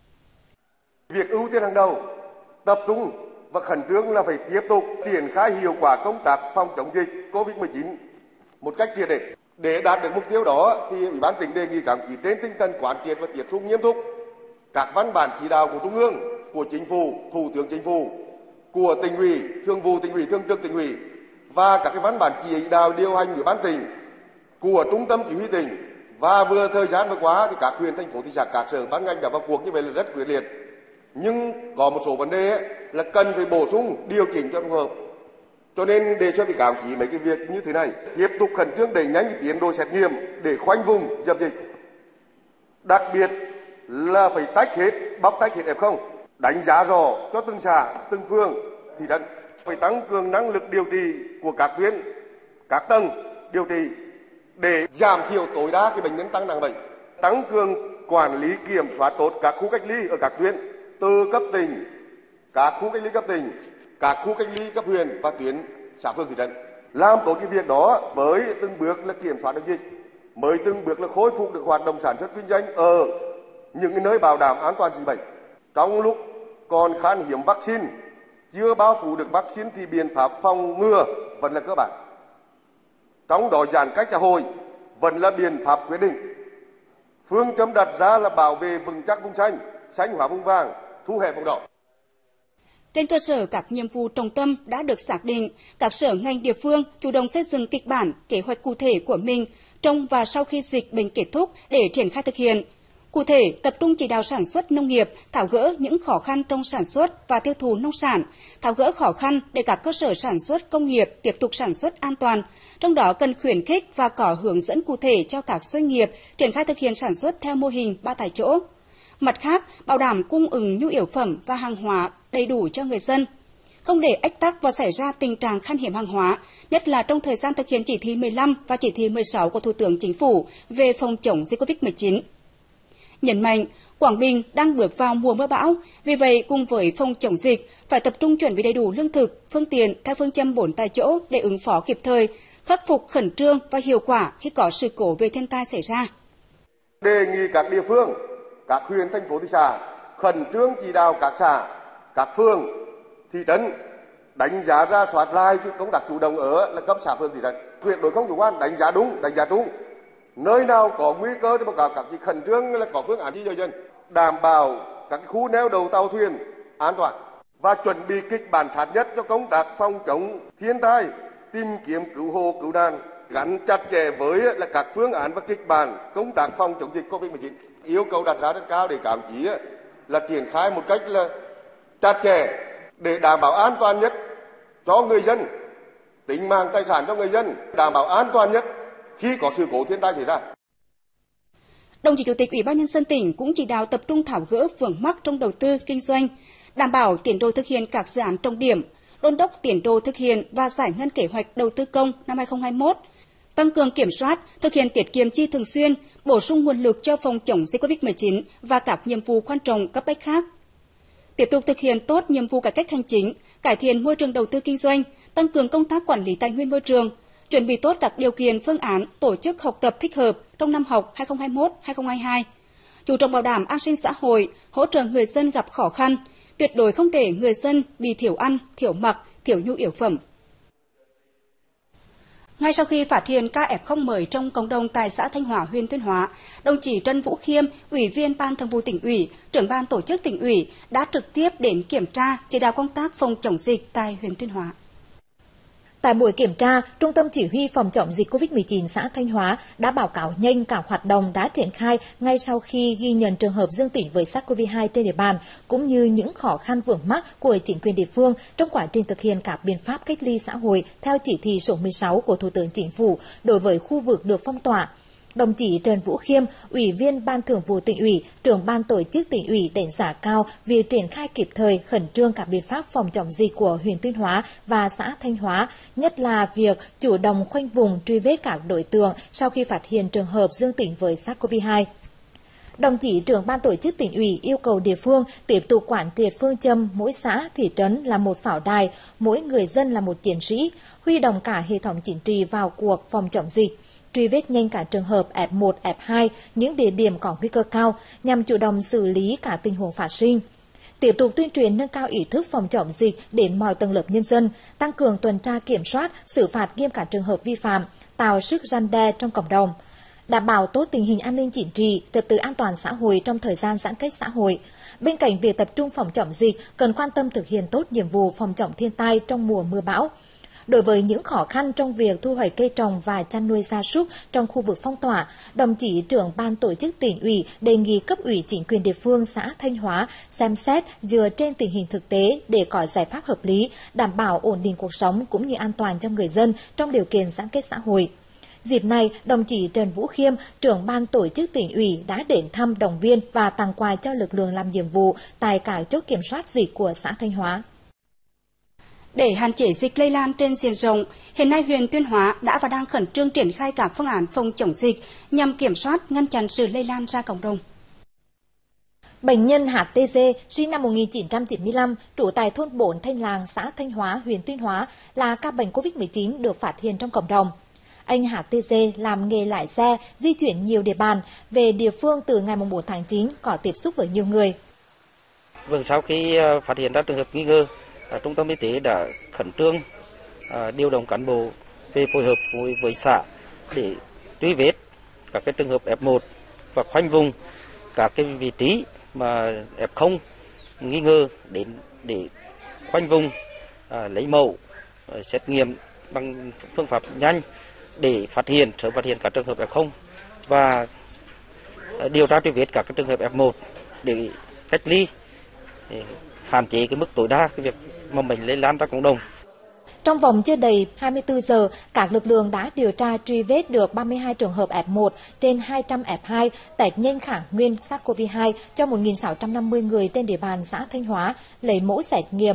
Việc ưu tiên hàng đầu, tập trung và khẩn trương là phải tiếp tục triển khai hiệu quả công tác phòng chống dịch COVID-19 một cách triệt để. Để đạt được mục tiêu đó, thì Ủy ban tỉnh đề nghị các đồng chí trên tinh thần quán triệt và tiếp thu nghiêm túc các văn bản chỉ đạo của Trung ương, của Chính phủ, Thủ tướng Chính phủ, của Tỉnh ủy, Thường vụ Tỉnh ủy, Thường trực Tỉnh ủy và các cái văn bản chỉ đạo điều hành Ủy ban tỉnh của Trung tâm Chỉ huy tỉnh. Và thời gian vừa qua thì các huyện, thành phố, thị xã, các sở ban ngành đã vào cuộc như vậy là rất quyết liệt. Nhưng có một số vấn đề là cần phải bổ sung, điều chỉnh cho phù hợp. Cho nên đề xuất với các đồng chí mấy cái việc như thế này: tiếp tục khẩn trương đẩy nhanh tiến độ xét nghiệm để khoanh vùng dập dịch. Đặc biệt là phải bóc tách hết F0, đánh giá rõ cho từng xã, từng phường, thị trấn, phải tăng cường năng lực điều trị của các tuyến, các tầng điều trị để giảm thiểu tối đa cái bệnh nhân tăng nặng bệnh, tăng cường quản lý kiểm soát tốt các khu cách ly ở các tuyến từ cấp tỉnh, các khu cách ly cấp tỉnh, các khu cách ly cấp huyện và tuyến xã phường thị trấn. Làm tốt cái việc đó với từng bước là kiểm soát được dịch, mới từng bước là khôi phục được hoạt động sản xuất kinh doanh ở những cái nơi bảo đảm an toàn dịch bệnh. Trong lúc còn khan hiếm vaccine, chưa bao phủ được vaccine thì biện pháp phòng ngừa vẫn là cơ bản. Trong đó giãn cách xã hội vẫn là biện pháp quyết định. Phương châm đặt ra là bảo vệ vững chắc vùng xanh, xanh hóa vùng vàng, thu hẹp vùng đỏ. Trên cơ sở các nhiệm vụ trọng tâm đã được xác định, các sở ngành địa phương chủ động xây dựng kịch bản, kế hoạch cụ thể của mình trong và sau khi dịch bệnh kết thúc để triển khai thực hiện. Cụ thể, tập trung chỉ đạo sản xuất nông nghiệp, tháo gỡ những khó khăn trong sản xuất và tiêu thụ nông sản, tháo gỡ khó khăn để các cơ sở sản xuất công nghiệp tiếp tục sản xuất an toàn. Trong đó cần khuyến khích và có hướng dẫn cụ thể cho các doanh nghiệp triển khai thực hiện sản xuất theo mô hình 3 tại chỗ. Mặt khác, bảo đảm cung ứng nhu yếu phẩm và hàng hóa đầy đủ cho người dân, không để ách tắc và xảy ra tình trạng khan hiếm hàng hóa, nhất là trong thời gian thực hiện chỉ thị 15 và chỉ thị 16 của Thủ tướng Chính phủ về phòng chống dịch COVID-19. Nhấn mạnh, Quảng Bình đang bước vào mùa mưa bão, vì vậy cùng với phòng chống dịch phải tập trung chuẩn bị đầy đủ lương thực, phương tiện theo phương châm 4 tại chỗ để ứng phó kịp thời, khắc phục khẩn trương và hiệu quả khi có sự cố về thiên tai xảy ra. Đề nghị các địa phương, các huyện, thành phố, thị xã khẩn trương chỉ đạo các xã, các phường, thị trấn đánh giá ra soát lại công tác chủ động ở là cấp xã, phường, thị trấn, tuyệt đối không chủ quan, đánh giá đúng, đánh giá trúng. Nơi nào có nguy cơ thì báo cáo các khẩn trương là có phương án di dời dân, đảm bảo các khu neo đậu tàu thuyền an toàn và chuẩn bị kịch bản sát nhất cho công tác phòng chống thiên tai, tìm kiếm cứu hộ cứu nạn, gắn chặt chẽ với là các phương án và kịch bản công tác phòng chống dịch COVID-19. Yêu cầu đặt ra rất cao để các đồng chí là triển khai một cách là chặt chẽ để đảm bảo an toàn nhất cho người dân, tính mạng tài sản cho người dân, đảm bảo an toàn nhất khi có sự cố thiên tai xảy ra. Đồng chí Chủ tịch Ủy ban Nhân dân tỉnh cũng chỉ đạo tập trung tháo gỡ vướng mắc trong đầu tư kinh doanh, đảm bảo tiến độ thực hiện các dự án trọng điểm, đôn đốc tiến độ thực hiện và giải ngân kế hoạch đầu tư công năm 2021, tăng cường kiểm soát, thực hiện tiết kiệm chi thường xuyên, bổ sung nguồn lực cho phòng chống dịch COVID-19 và các nhiệm vụ quan trọng cấp bách khác. Tiếp tục thực hiện tốt nhiệm vụ cải cách hành chính, cải thiện môi trường đầu tư kinh doanh, tăng cường công tác quản lý tài nguyên môi trường, chuẩn bị tốt các điều kiện phương án tổ chức học tập thích hợp trong năm học 2021-2022, chú trọng bảo đảm an sinh xã hội, hỗ trợ người dân gặp khó khăn, tuyệt đối không để người dân bị thiểu ăn, thiểu mặc, thiểu nhu yếu phẩm. Ngay sau khi phát hiện ca F0 mới trong cộng đồng tại xã Thanh Hóa, huyện Tuyên Hóa, đồng chí Trần Vũ Khiêm, Ủy viên Ban Thường vụ Tỉnh ủy, trưởng ban tổ chức Tỉnh ủy đã trực tiếp đến kiểm tra, chỉ đạo công tác phòng chống dịch tại huyện Tuyên Hóa. Tại buổi kiểm tra, Trung tâm Chỉ huy phòng chống dịch COVID-19 xã Thanh Hóa đã báo cáo nhanh cả hoạt động đã triển khai ngay sau khi ghi nhận trường hợp dương tính với SARS-CoV-2 trên địa bàn, cũng như những khó khăn vướng mắc của chính quyền địa phương trong quá trình thực hiện các biện pháp cách ly xã hội theo chỉ thị số 16 của Thủ tướng Chính phủ đối với khu vực được phong tỏa. Đồng chí Trần Vũ Khiêm, Ủy viên Ban Thường vụ Tỉnh ủy, trưởng ban tổ chức Tỉnh ủy đánh giá cao việc triển khai kịp thời, khẩn trương các biện pháp phòng chống dịch của huyện Tuyên Hóa và xã Thanh Hóa, nhất là việc chủ động khoanh vùng truy vết các đối tượng sau khi phát hiện trường hợp dương tính với SARS-CoV-2. Đồng chí trưởng ban tổ chức Tỉnh ủy yêu cầu địa phương tiếp tục quán triệt phương châm mỗi xã, thị trấn là một pháo đài, mỗi người dân là một chiến sĩ, huy động cả hệ thống chính trị vào cuộc phòng chống dịch, truy vết nhanh cả trường hợp F1, F2, những địa điểm có nguy cơ cao nhằm chủ động xử lý cả tình huống phát sinh. Tiếp tục tuyên truyền nâng cao ý thức phòng chống dịch đến mọi tầng lớp nhân dân, tăng cường tuần tra kiểm soát, xử phạt nghiêm cả trường hợp vi phạm, tạo sức răn đe trong cộng đồng. Đảm bảo tốt tình hình an ninh chính trị, trật tự an toàn xã hội trong thời gian giãn cách xã hội. Bên cạnh việc tập trung phòng chống dịch, cần quan tâm thực hiện tốt nhiệm vụ phòng chống thiên tai trong mùa mưa bão. Đối với những khó khăn trong việc thu hoạch cây trồng và chăn nuôi gia súc trong khu vực phong tỏa, đồng chí trưởng ban tổ chức Tỉnh ủy đề nghị cấp ủy chính quyền địa phương xã Thanh Hóa xem xét dựa trên tình hình thực tế để có giải pháp hợp lý, đảm bảo ổn định cuộc sống cũng như an toàn cho người dân trong điều kiện giãn cách xã hội. Dịp này, đồng chí Trần Vũ Khiêm, trưởng ban tổ chức Tỉnh ủy đã đến thăm, động viên và tặng quà cho lực lượng làm nhiệm vụ tại các chốt kiểm soát dịch của xã Thanh Hóa. Để hạn chế dịch lây lan trên diện rộng, hiện nay huyện Tuyên Hóa đã và đang khẩn trương triển khai các phương án phòng chống dịch nhằm kiểm soát, ngăn chặn sự lây lan ra cộng đồng. Bệnh nhân HTG, sinh năm 1995, trú tại thôn 4 Thanh Làng, xã Thanh Hóa, huyện Tuyên Hóa, là ca bệnh COVID-19 được phát hiện trong cộng đồng. Anh HTG làm nghề lái xe, di chuyển nhiều địa bàn, về địa phương từ ngày 4 tháng 9, có tiếp xúc với nhiều người. Sau khi phát hiện ra trường hợp nghi ngờ, Trung tâm y tế đã khẩn trương điều động cán bộ về phối hợp với xã để truy vết các cái trường hợp F1 và khoanh vùng các cái vị trí mà F0 nghi ngờ đến để khoanh vùng, lấy mẫu, xét nghiệm bằng phương pháp nhanh để sớm phát hiện các trường hợp F0 và điều tra truy vết các cái trường hợp F1 để cách ly, để hạn chế cái mức tối đa cái việc mầm bệnh lây lan ra cộng đồng. Trong vòng chưa đầy 24 giờ, các lực lượng đã điều tra truy vết được 32 trường hợp F1 trên 200 F2, test nhanh kháng nguyên SARS-CoV-2 cho 1.650 người trên địa bàn xã Thanh Hóa, lấy mẫu xét nghiệm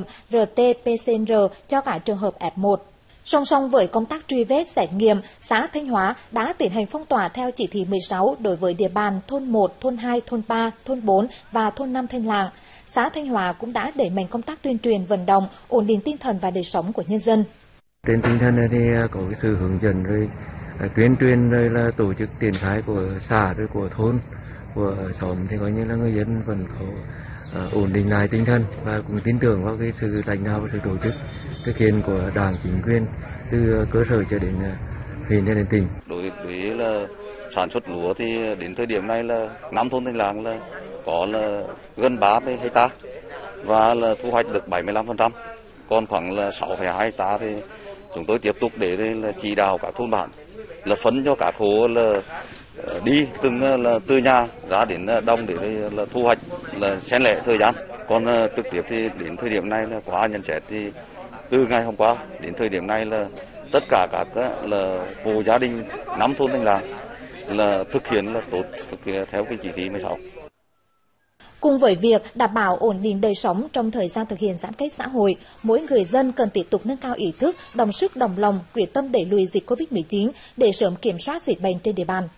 RT-PCR cho cả trường hợp F1. Song song với công tác truy vết xét nghiệm, xã Thanh Hóa đã tiến hành phong tỏa theo chỉ thị 16 đối với địa bàn thôn 1, thôn 2, thôn 3, thôn 4 và thôn 5 Thanh Làng. Xã Thanh Hóa cũng đã đẩy mạnh công tác tuyên truyền vận động, ổn định tinh thần và đời sống của nhân dân. Trên tinh thần này thì có cái sự hướng dẫn rồi tuyên truyền rồi là tổ chức triển khai của xã rồi của thôn, của xóm thì coi như là người dân vẫn có ổn định lại tinh thần và cũng tin tưởng vào cái sự lãnh đạo và sự tổ chức thực hiện của Đảng, chính quyền từ cơ sở cho đến huyện cho đến tỉnh. Đối với là sản xuất lúa thì đến thời điểm này là 5 thôn Thanh Làng là có là gần 30 hectare và là thu hoạch được 75%, còn khoảng là 6,2 hectare thì chúng tôi tiếp tục để là chỉ đạo các thôn bản là phấn cho các hộ là đi từ nhà ra đến đồng để là thu hoạch là xen lẻ thời gian. Còn trực tiếp thì đến thời điểm này là qua nhận xét thì từ ngày hôm qua đến thời điểm này là tất cả các là hộ gia đình 5 thôn Thanh Làng là thực hiện là tốt theo cái chỉ thị 16. Cùng với việc đảm bảo ổn định đời sống trong thời gian thực hiện giãn cách xã hội, mỗi người dân cần tiếp tục nâng cao ý thức, đồng sức đồng lòng, quyết tâm đẩy lùi dịch COVID-19 để sớm kiểm soát dịch bệnh trên địa bàn.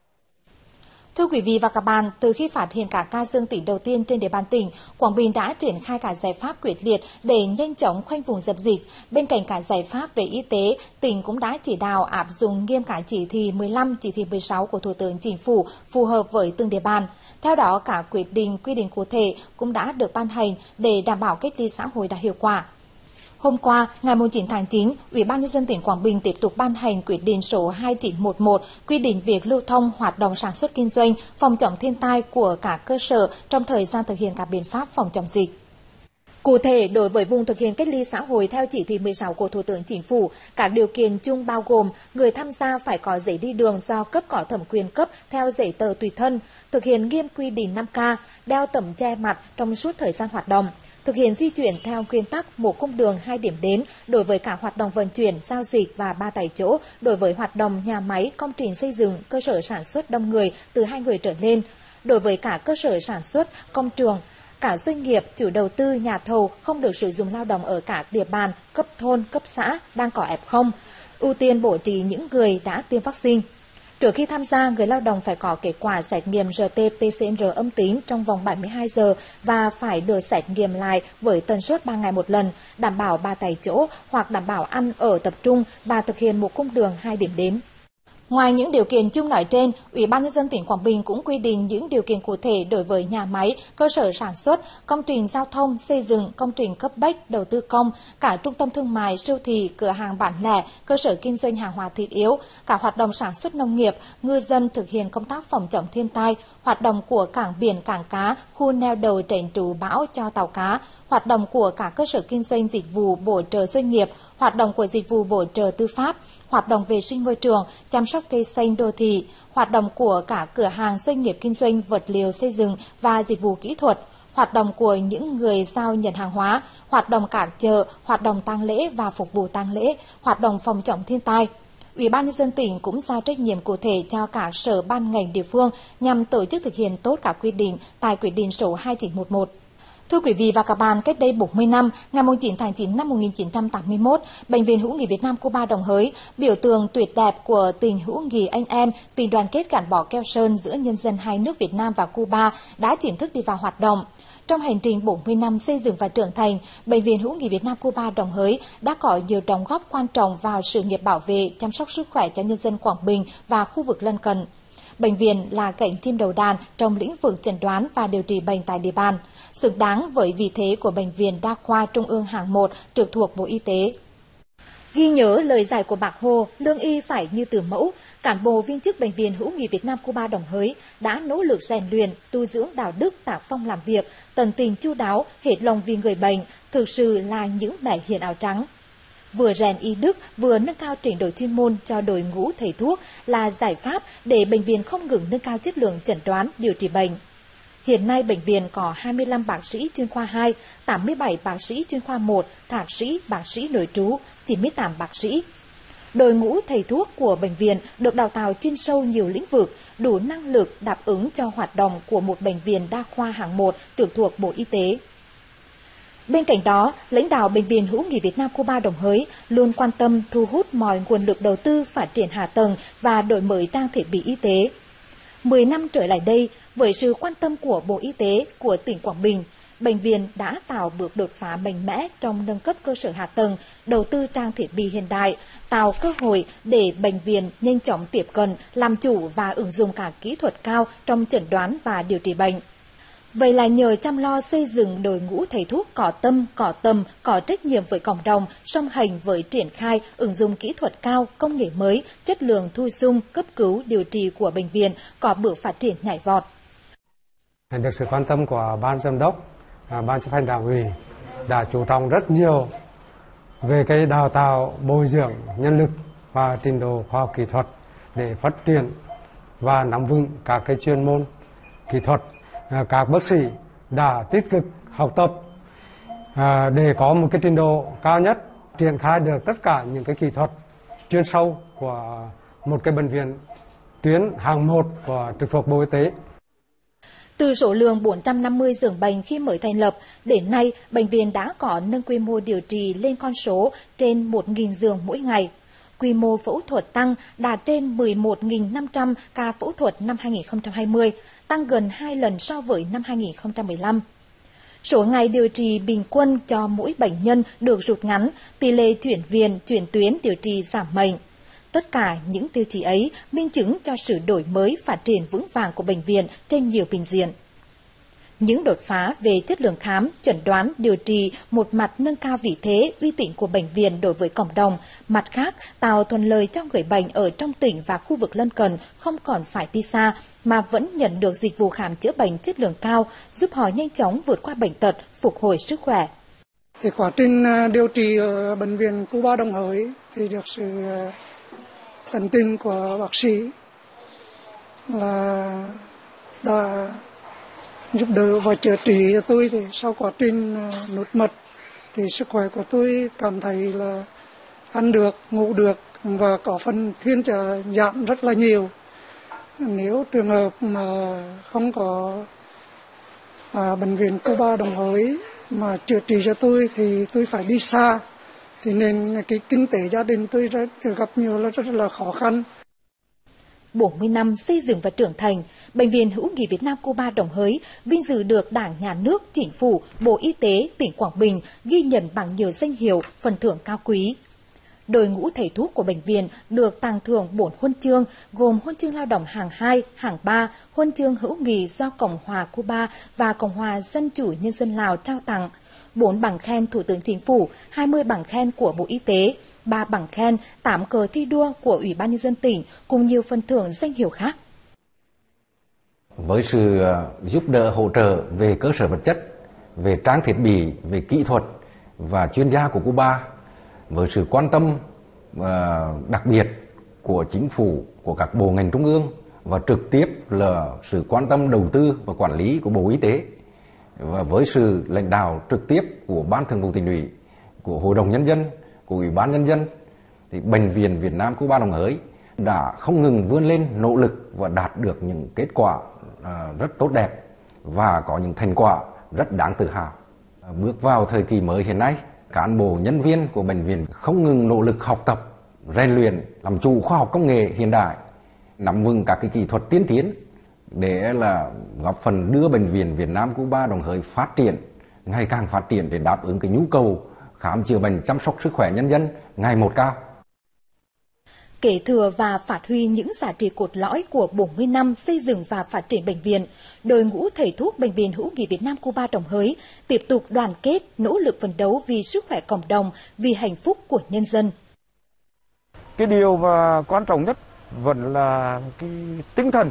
Thưa quý vị và các bạn, từ khi phát hiện các ca dương tính đầu tiên trên địa bàn tỉnh, Quảng Bình đã triển khai các giải pháp quyết liệt để nhanh chóng khoanh vùng dập dịch. Bên cạnh các giải pháp về y tế, tỉnh cũng đã chỉ đạo áp dụng nghiêm các chỉ thị 15, chỉ thị 16 của Thủ tướng Chính phủ phù hợp với từng địa bàn. Theo đó, các quy định cụ thể cũng đã được ban hành để đảm bảo cách ly xã hội đạt hiệu quả. Hôm qua, ngày 9 tháng 9, Ủy ban Nhân dân tỉnh Quảng Bình tiếp tục ban hành quyết định số 2911 quy định việc lưu thông hoạt động sản xuất kinh doanh, phòng chống thiên tai của các cơ sở trong thời gian thực hiện các biện pháp phòng chống dịch. Cụ thể, đối với vùng thực hiện cách ly xã hội theo chỉ thị 16 của Thủ tướng Chính phủ, các điều kiện chung bao gồm người tham gia phải có giấy đi đường do cấp có thẩm quyền cấp theo giấy tờ tùy thân, thực hiện nghiêm quy định 5K, đeo tấm che mặt trong suốt thời gian hoạt động, thực hiện di chuyển theo nguyên tắc một cung đường 2 điểm đến đối với cả hoạt động vận chuyển, giao dịch và 3 tại chỗ đối với hoạt động nhà máy, công trình xây dựng, cơ sở sản xuất đông người từ 2 người trở lên, đối với cả cơ sở sản xuất, công trường, cả doanh nghiệp, chủ đầu tư, nhà thầu không được sử dụng lao động ở các địa bàn, cấp thôn, cấp xã đang có F0, ưu tiên bố trí những người đã tiêm vaccine. Trước khi tham gia, người lao động phải có kết quả xét nghiệm RT-PCR âm tính trong vòng 72 giờ và phải được xét nghiệm lại với tần suất 3 ngày một lần, đảm bảo 3 tại chỗ hoặc đảm bảo ăn ở tập trung và thực hiện một cung đường 2 điểm đến. Ngoài những điều kiện chung nói trên, Ủy ban Nhân dân tỉnh Quảng Bình cũng quy định những điều kiện cụ thể đối với nhà máy, cơ sở sản xuất, công trình giao thông, xây dựng, công trình cấp bách, đầu tư công, cả trung tâm thương mại, siêu thị, cửa hàng bán lẻ, cơ sở kinh doanh hàng hóa thiết yếu, cả hoạt động sản xuất nông nghiệp, ngư dân thực hiện công tác phòng chống thiên tai, hoạt động của cảng biển, cảng cá, khu neo đậu tránh trú bão cho tàu cá, hoạt động của cả cơ sở kinh doanh dịch vụ bổ trợ doanh nghiệp, hoạt động của dịch vụ bổ trợ tư pháp, hoạt động vệ sinh môi trường, chăm sóc cây xanh đô thị, hoạt động của cả cửa hàng doanh nghiệp kinh doanh vật liệu xây dựng và dịch vụ kỹ thuật, hoạt động của những người giao nhận hàng hóa, hoạt động các chợ, hoạt động tang lễ và phục vụ tang lễ, hoạt động phòng chống thiên tai. Ủy ban Nhân dân tỉnh cũng giao trách nhiệm cụ thể cho các sở ban ngành địa phương nhằm tổ chức thực hiện tốt các quy định tại quyết định số 2911. Thưa quý vị và các bạn, cách đây 40 năm, ngày 9 tháng 9 năm 1981, Bệnh viện Hữu nghị Việt Nam Cuba Đồng Hới, biểu tượng tuyệt đẹp của tình hữu nghị anh em, tình đoàn kết gắn bó keo sơn giữa nhân dân hai nước Việt Nam và Cuba đã chính thức đi vào hoạt động. Trong hành trình 40 năm xây dựng và trưởng thành, Bệnh viện Hữu nghị Việt Nam Cuba Đồng Hới đã có nhiều đóng góp quan trọng vào sự nghiệp bảo vệ, chăm sóc sức khỏe cho nhân dân Quảng Bình và khu vực lân cận. Bệnh viện là cánh chim đầu đàn trong lĩnh vực chẩn đoán và điều trị bệnh tại địa bàn, xứng đáng với vị thế của Bệnh viện Đa khoa Trung ương hạng 1 trực thuộc Bộ Y tế. Ghi nhớ lời dạy của Bác Hồ, lương y phải như từ mẫu, cán bộ viên chức Bệnh viện Hữu nghị Việt Nam Cuba Đồng Hới đã nỗ lực rèn luyện, tu dưỡng đạo đức, tác phong làm việc, tận tình chu đáo, hết lòng vì người bệnh, thực sự là những mẹ hiền áo trắng. Vừa rèn y đức, vừa nâng cao trình độ chuyên môn cho đội ngũ thầy thuốc là giải pháp để bệnh viện không ngừng nâng cao chất lượng chẩn đoán, điều trị bệnh. Hiện nay, bệnh viện có 25 bác sĩ chuyên khoa 2, 87 bác sĩ chuyên khoa 1, thạc sĩ, bác sĩ nội trú, 98 bác sĩ. Đội ngũ thầy thuốc của bệnh viện được đào tạo chuyên sâu nhiều lĩnh vực, đủ năng lực đáp ứng cho hoạt động của một bệnh viện đa khoa hạng 1 trực thuộc Bộ Y tế. Bên cạnh đó, lãnh đạo Bệnh viện Hữu nghị Việt Nam Cuba Đồng Hới luôn quan tâm thu hút mọi nguồn lực đầu tư phát triển hạ tầng và đổi mới trang thiết bị y tế. 10 năm trở lại đây, với sự quan tâm của Bộ Y tế của tỉnh Quảng Bình, bệnh viện đã tạo bước đột phá mạnh mẽ trong nâng cấp cơ sở hạ tầng, đầu tư trang thiết bị hiện đại, tạo cơ hội để bệnh viện nhanh chóng tiếp cận, làm chủ và ứng dụng các kỹ thuật cao trong chẩn đoán và điều trị bệnh. Vậy là nhờ chăm lo xây dựng đội ngũ thầy thuốc có tâm, có tầm, có trách nhiệm với cộng đồng, song hành với triển khai, ứng dụng kỹ thuật cao, công nghệ mới, chất lượng thu dung, cấp cứu, điều trị của bệnh viện có bước phát triển nhảy vọt. Được sự quan tâm của Ban Giám đốc, Ban chấp hành Đảng ủy đã chú trọng rất nhiều về cái đào tạo, bồi dưỡng nhân lực và trình độ khoa học kỹ thuật để phát triển và nắm vững các cái chuyên môn kỹ thuật. Các bác sĩ đã tích cực học tập để có một cái trình độ cao nhất, triển khai được tất cả những cái kỹ thuật chuyên sâu của một cái bệnh viện tuyến hạng 1 của trực thuộc Bộ Y tế. Từ số lượng 450 giường bệnh khi mới thành lập, đến nay, bệnh viện đã có nâng quy mô điều trị lên con số trên 1.000 giường mỗi ngày. Quy mô phẫu thuật tăng đạt trên 11.500 ca phẫu thuật năm 2020, tăng gần 2 lần so với năm 2015. Số ngày điều trị bình quân cho mỗi bệnh nhân được rút ngắn, tỷ lệ chuyển viện, chuyển tuyến điều trị giảm mạnh. Tất cả những tiêu chí ấy minh chứng cho sự đổi mới phát triển vững vàng của bệnh viện trên nhiều bình diện. Những đột phá về chất lượng khám, chẩn đoán, điều trị một mặt nâng cao vị thế, uy tín của bệnh viện đối với cộng đồng, mặt khác tạo thuận lợi cho người bệnh ở trong tỉnh và khu vực lân cận không còn phải đi xa mà vẫn nhận được dịch vụ khám chữa bệnh chất lượng cao, giúp họ nhanh chóng vượt qua bệnh tật, phục hồi sức khỏe. Thì quá trình điều trị ở bệnh viện Cuba Đồng Hới thì được sự tận tình của bác sĩ là đã giúp đỡ và chữa trị cho tôi. Thì sau quá trình nốt mật thì sức khỏe của tôi cảm thấy là ăn được, ngủ được và có phần thuyên trở giảm rất là nhiều. Nếu trường hợp mà không có bệnh viện Cuba Đồng Hới mà chữa trị cho tôi thì tôi phải đi xa, thì nên cái kinh tế gia đình tôi gặp nhiều rất là khó khăn. 40 năm xây dựng và trưởng thành, Bệnh viện Hữu nghị Việt Nam Cuba Đồng Hới vinh dự được Đảng, Nhà nước, Chính phủ, Bộ Y tế, tỉnh Quảng Bình ghi nhận bằng nhiều danh hiệu, phần thưởng cao quý. Đội ngũ thầy thuốc của bệnh viện được tặng thưởng 4 huân chương, gồm huân chương lao động hạng 2, hạng 3, huân chương hữu nghị do Cộng hòa Cuba và Cộng hòa Dân chủ Nhân dân Lào trao tặng, 4 bằng khen Thủ tướng Chính phủ, 20 bằng khen của Bộ Y tế, 3 bằng khen, 8 cờ thi đua của Ủy ban Nhân dân tỉnh, cùng nhiều phần thưởng danh hiệu khác. Với sự giúp đỡ hỗ trợ về cơ sở vật chất, về trang thiết bị, về kỹ thuật và chuyên gia của Cuba, với sự quan tâm đặc biệt của chính phủ, của các bộ ngành trung ương và trực tiếp là sự quan tâm đầu tư và quản lý của Bộ Y tế, và với sự lãnh đạo trực tiếp của Ban Thường vụ Tỉnh ủy, của Hội đồng Nhân dân, của Ủy ban Nhân dân, thì Bệnh viện Việt Nam Cuba Đồng Hới đã không ngừng vươn lên, nỗ lực và đạt được những kết quả rất tốt đẹp và có những thành quả rất đáng tự hào. Bước vào thời kỳ mới hiện nay, cán bộ nhân viên của bệnh viện không ngừng nỗ lực học tập, rèn luyện, làm chủ khoa học công nghệ hiện đại, nắm vững các cái kỹ thuật tiên tiến để là góp phần đưa Bệnh viện Việt Nam Cuba Đồng Hới phát triển, ngày càng phát triển để đáp ứng cái nhu cầu khám chữa bệnh, chăm sóc sức khỏe nhân dân ngày một cao. Kế thừa và phát huy những giá trị cốt lõi của 40 năm xây dựng và phát triển bệnh viện, đội ngũ thầy thuốc Bệnh viện Hữu nghị Việt Nam Cuba Đồng Hới tiếp tục đoàn kết, nỗ lực phấn đấu vì sức khỏe cộng đồng, vì hạnh phúc của nhân dân. Cái điều mà quan trọng nhất vẫn là cái tinh thần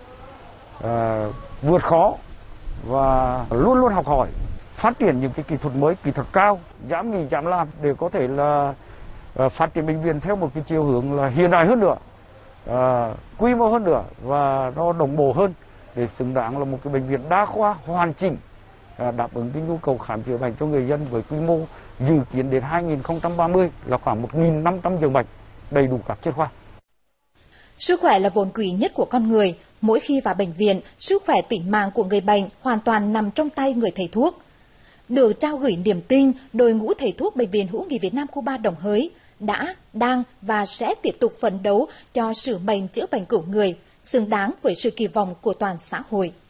vượt khó và luôn luôn học hỏi, phát triển những cái kỹ thuật mới, kỹ thuật cao, dám nghĩ dám làm để có thể là phát triển bệnh viện theo một cái chiều hướng là hiện đại hơn nữa, quy mô hơn nữa và nó đồng bộ hơn để xứng đáng là một cái bệnh viện đa khoa hoàn chỉnh, đáp ứng cái nhu cầu khám chữa bệnh cho người dân với quy mô dự kiến đến 2030 là khoảng 1.500 giường bệnh, đầy đủ các chuyên khoa. Sức khỏe là vốn quý nhất của con người. Mỗi khi vào bệnh viện, sức khỏe tính mạng của người bệnh hoàn toàn nằm trong tay người thầy thuốc. Được trao gửi niềm tin, đội ngũ thầy thuốc Bệnh viện Hữu nghị Việt Nam Cuba Đồng Hới đã, đang và sẽ tiếp tục phấn đấu cho sứ mệnh chữa bệnh cứu người, xứng đáng với sự kỳ vọng của toàn xã hội.